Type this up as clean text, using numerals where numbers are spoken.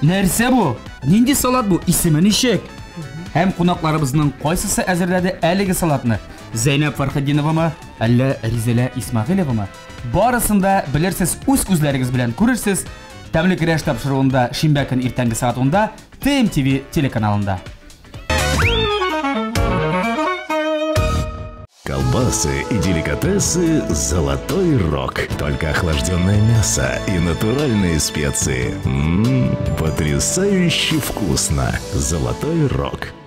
Нәрсе бу? Нинди салат бу? Исеме ничек? Һәм кунакларыбызның кайсысы әзерләде әлеге салатны? Зәйнәп Фәрхетдиновамы, әллә Ризалә Исмәгыйловамы? Барысын да белерсез, үз күзләрегез белән күрерсез. Тәмле көрәш тапшыруында шимбә көн иртәнге саат 10-да ТМТV телеканалында. Колбасы и деликатесы «Золотой Рог». Только охлажденное мясо и натуральные специи. Потрясающе вкусно. «Золотой Рог».